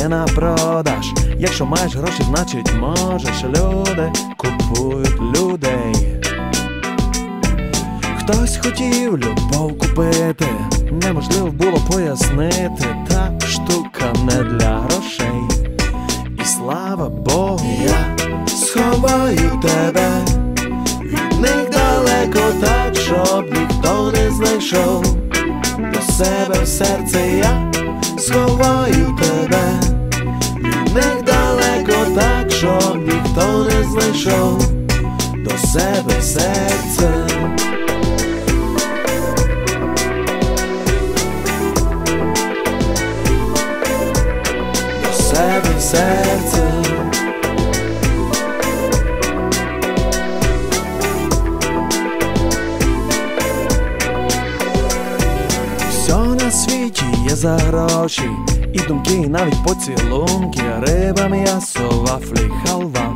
є на продаж. Якщо маєш гроші, значить можеш. Люди купують людей. Хтось хотів любов купити, неможливо було пояснити. Та штука не для грошей. І слава Богу, я сховаю тебе від них далеко, так, щоб ніхто не знайшов. До себе в серце я сховаю тебе від них далеко, так, щоб ніхто не знайшов. До себе в серце. До себе в серце. Все на світі є за гроші, і думки, і навіть поцілунки. Риба, м'ясо, вафлі, халва.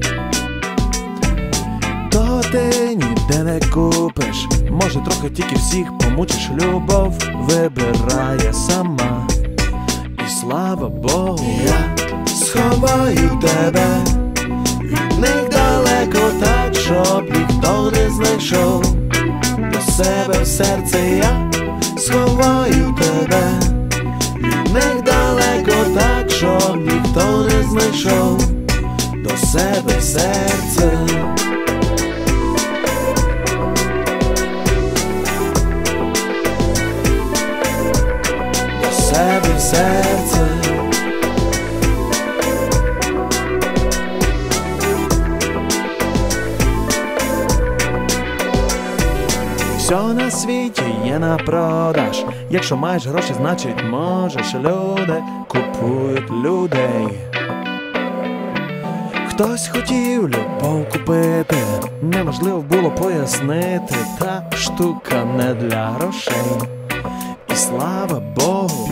Того ти ніде не купиш. Може, трохи тільки всіх помучиш. Любов вибирає сама. І слава Богу, я сховаю тебе від них далеко, так, щоб ніхто не знайшов. До себе в серце я сховаю тебе від них далеко, так, щоб ніхто не знайшов. До себе в серце. До себе в серце. Все на світі є на продаж. Якщо маєш гроші, значить можеш. Люди купують людей. Хтось хотів любов купити, неможливо було пояснити. Та штука не для грошей. І слава Богу.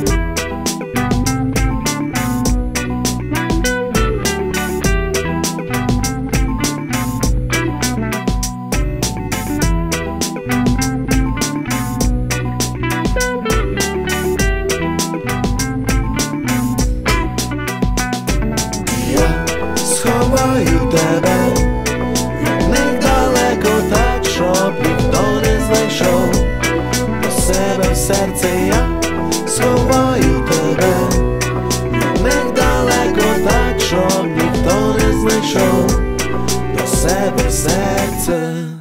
Сховаю тебе від них далеко, так, щоб ніхто не знайшов. До себе в серце я сховаю тебе від них далеко, так, щоб ніхто не знайшов. До себе в серце.